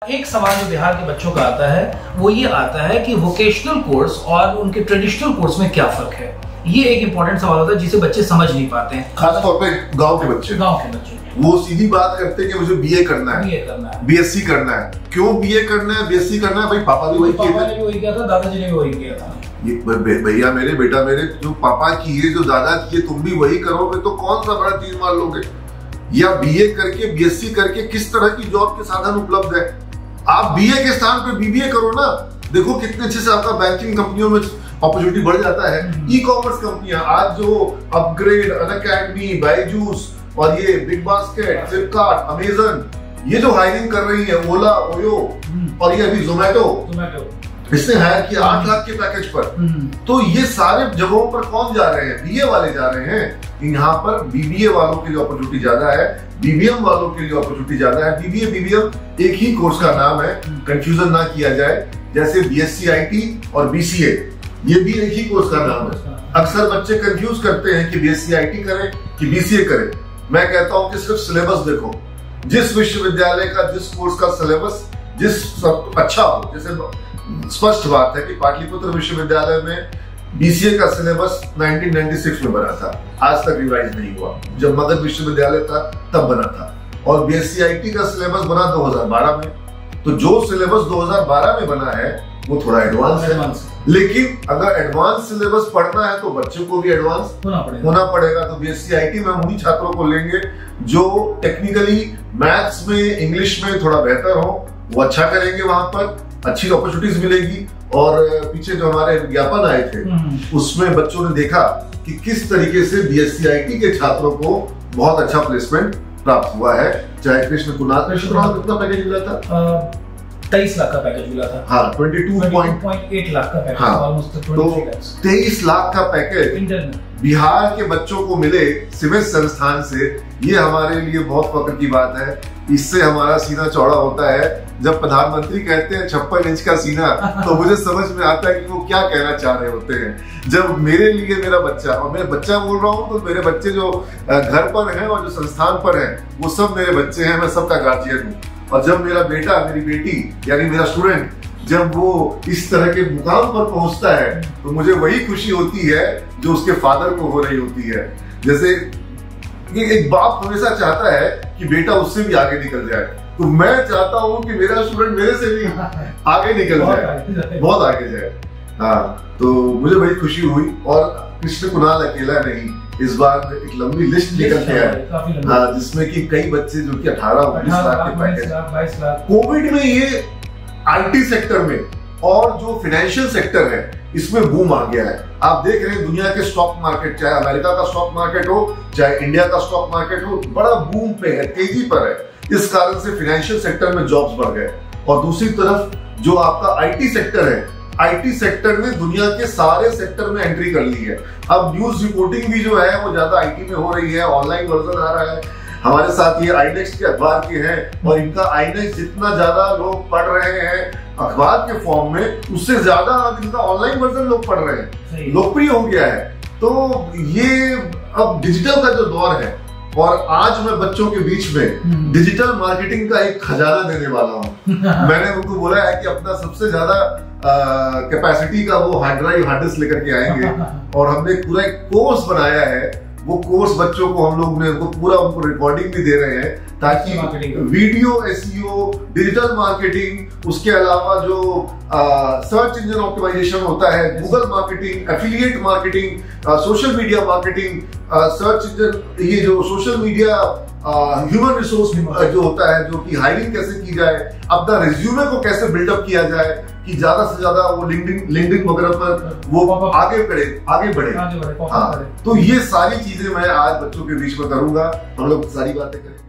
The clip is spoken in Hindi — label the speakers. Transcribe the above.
Speaker 1: एक सवाल जो बिहार के बच्चों का आता है वो ये आता है कि वोकेशनल कोर्स और उनके ट्रेडिशनल कोर्स में क्या फर्क है। ये एक इंपॉर्टेंट सवाल होता है जिसे बच्चे समझ नहीं पाते हैं,
Speaker 2: खासतौर पे गांव के बच्चे वो सीधी बात करते हैं कि मुझे बीए करना है, बीएससी करना है। क्यों बीए करना है, बीएससी करना है? भाई पापा भी वही
Speaker 1: किया था, दादाजी ने भी वही किया था।
Speaker 2: भैया मेरे, बेटा मेरे, जो पापा किए, जो दादा किए, तुम भी वही करोगे तो कौन सा बड़ा तीर मार लोगे? या बीए करके, बीएससी करके किस तरह की जॉब के साधन उपलब्ध है? आप बीए के स्थान पे बीबीए करो ना। देखो कितने अच्छे से आपका बैंकिंग कंपनियों में अपॉर्चुनिटी बढ़ जाता है। ई कॉमर्स कंपनियां आज जो अपग्रेड, अनअकैडमी, बायजूस और ये बिग बास्केट, फ्लिपकार्ट, अमेजन, ये जो हायरिंग कर रही है, ओला, ओयो और ये अभी जोमेटो, इसने हायर किया 8 लाख के पैकेज पर। तो ये सारे जगहों पर कौन जा रहे हैं? बीए वाले जा रहे हैं। यहाँ पर बीबीए वालों के लिए अपॉर्चुनिटी ज्यादा है, बीबीएम वालों के लिए अपॉर्चुनिटी ज्यादा है। बीबीए बीबीएम एक ही कोर्स का नाम है, कंफ्यूजन ना किया जाए। जैसे बीएससी आईटी और बीसीए, ये भी एक ही कोर्स का नाम है। अक्सर बच्चे कंफ्यूज करते हैं कि बीएससी आईटी करें कि बीसीए करें। मैं कहता हूं कि सिर्फ सिलेबस देखो, जिस विश्वविद्यालय का, जिस कोर्स का सिलेबस जिस अच्छा हो। जैसे स्पष्ट बात है कि पाटलिपुत्र विश्वविद्यालय में बीसीए का सिलेबस 1996 में बना था, आज तक रिवाइज नहीं हुआ। जब मगध विश्वविद्यालय था तब बना था। और बीएससी आईटी का सिलेबस बना 2012 में। तो जो सिलेबस 2012 में बना है वो थोड़ा एडवांस है। लेकिन अगर एडवांस सिलेबस पढ़ना है तो बच्चों को भी एडवांस होना पड़ेगा। तो बीएससी आईटी में हम उन्हीं छात्रों को लेंगे जो टेक्निकली मैथ्स में, इंग्लिश में थोड़ा बेहतर हो, वो अच्छा करेंगे, वहां पर अच्छी अपॉर्चुनिटीज मिलेगी। और पीछे जो हमारे विज्ञापन आए थे उसमें बच्चों ने देखा कि किस तरीके से बीएससी आईटी के छात्रों को बहुत अच्छा प्लेसमेंट प्राप्त हुआ है। चाहे कृष्ण कुणाल कितना पैकेज मिला था?
Speaker 1: 23 लाख का पैकेज मिला था।
Speaker 2: हाँ, 22.8
Speaker 1: लाख का पैकेज।
Speaker 2: हाँ, तो 23 लाख का पैकेज बिहार के बच्चों को मिले सिविल संस्थान से, ये हमारे लिए बहुत फख्र की बात है। इससे हमारा सीना चौड़ा होता है। जब प्रधानमंत्री कहते हैं 56 इंच का सीना, तो मुझे समझ में आता है कि वो क्या कहना चाह रहे होते हैं। जब मेरे लिए मेरा बच्चा, और मैं बच्चा बोल रहा हूँ तो मेरे बच्चे जो घर पर हैं और जो संस्थान पर हैं वो सब मेरे बच्चे हैं, मैं सबका गार्जियन हूँ। और जब मेरा बेटा, मेरी बेटी यानी मेरा स्टूडेंट जब वो इस तरह के मुकाम पर पहुंचता है तो मुझे वही खुशी होती है जो उसके फादर को हो रही होती है। जैसे एक बाप हमेशा चाहता है कि बेटा उससे भी आगे निकल जाए, तो मैं चाहता हूँ कि मेरा स्टूडेंट मेरे से भी आगे निकल जाए, बहुत आगे जाए। हाँ, तो मुझे बड़ी खुशी हुई। और कृष्ण कुणाल अकेला नहीं, इस बार एक लंबी लिस्ट निकल के आया, हाँ, जिसमें कि कई बच्चे जो कि 18-19 लाख के पैकेज। कोविड में ये आईटी सेक्टर में और जो फाइनेंशियल सेक्टर है इसमें बूम आ गया है। आप देख रहे हैं दुनिया के स्टॉक मार्केट, चाहे अमेरिका का स्टॉक मार्केट हो, चाहे इंडिया का स्टॉक मार्केट हो, बड़ा बूम पे है, तेजी पर है। इस कारण से फाइनेंशियल सेक्टर में जॉब्स बढ़ गए। और दूसरी तरफ जो आपका आईटी सेक्टर है, आईटी सेक्टर ने दुनिया के सारे सेक्टर में एंट्री कर ली है। अब न्यूज रिपोर्टिंग भी जो है वो ज्यादा आईटी में हो रही है, ऑनलाइन वर्जन आ रहा है। हमारे साथ ये आईनेक्स के अखबार के हैं और इनका आईनेक्स जितना ज्यादा लोग पढ़ रहे हैं अखबार के फॉर्म में, उससे ज्यादा इनका ऑनलाइन वर्जन लोग पढ़ रहे हैं, लोकप्रिय हो गया है। तो ये अब डिजिटल का जो दौर है, और आज मैं बच्चों के बीच में डिजिटल मार्केटिंग का एक खजाना देने वाला हूँ। मैंने उनको बोला है कि अपना सबसे ज्यादा कैपेसिटी का वो हार्ड ड्राइव, हार्ड डिस्क लेकर के आएंगे। और हमने पूरा एक कोर्स बनाया है। वो कोर्स बच्चों को हम लोग ने उनको रिकॉर्डिंग भी दे रहे हैं ताकि वीडियो एसईओ, डिजिटल मार्केटिंग, उसके अलावा जो सर्च इंजन ऑप्टिमाइजेशन होता है, Google marketing, affiliate marketing, social media marketing, search engine, ये जो सोशल मीडिया ह्यूमन रिसोर्स जो होता है, जो कि हायरिंग कैसे की जाए, अपना रिज्यूमे को कैसे बिल्डअप किया जाए कि ज्यादा से ज्यादा वो लिंक्डइन वगैरह पर वो आगे बढ़े। हाँ, तो ये सारी चीजें मैं आज बच्चों के बीच में करूंगा। हम लोग सारी बातें करें।